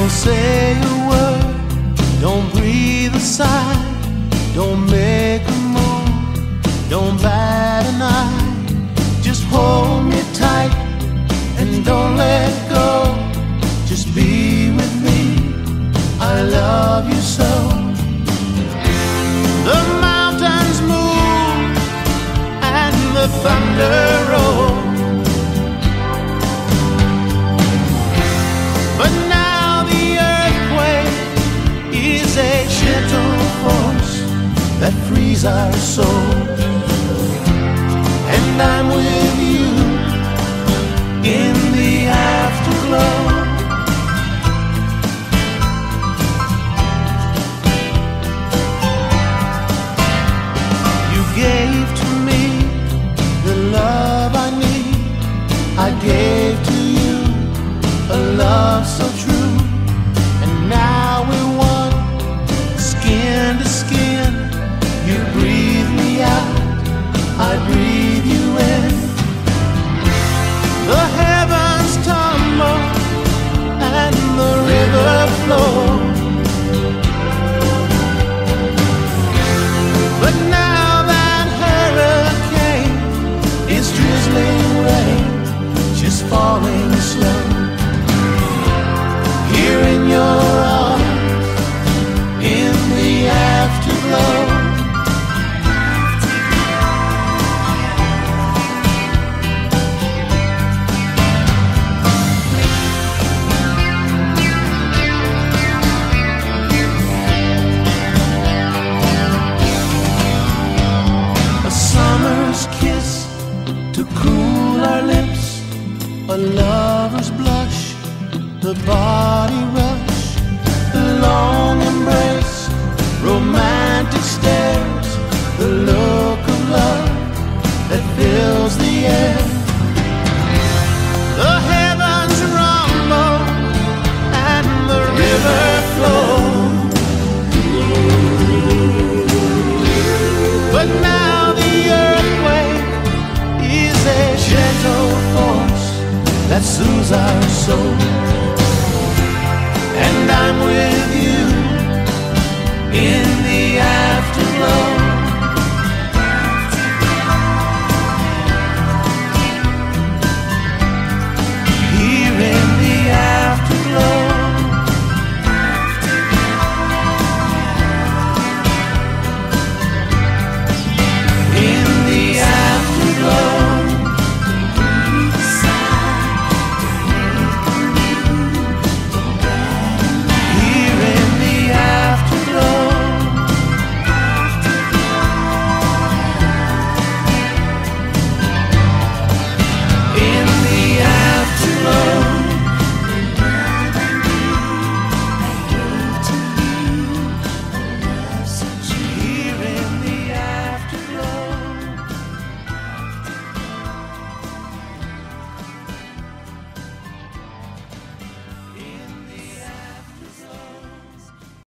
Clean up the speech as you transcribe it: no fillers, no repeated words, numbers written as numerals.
Don't say a word, don't breathe a sigh, don't make a move, don't bat an eye. Just hold me tight and don't let go. Just be with me, I love you so. The mountains move and the thunder rolls, but now the earthquake is a gentle force that frees our souls. And I'm with you in the afterglow. You gave to me the love I need, I gave to you a love so true. And now we're one, skin to skin. You breathe me out, I breathe you in. The heavens tumble and the river flows, but now that hurricane is drizzling rain, just falling slow. Here in your arms, in the afterglow. A summer's kiss to cool our lips, a lover's blush, the body rush, the long embrace, romantic stares, the look of love that fills the air.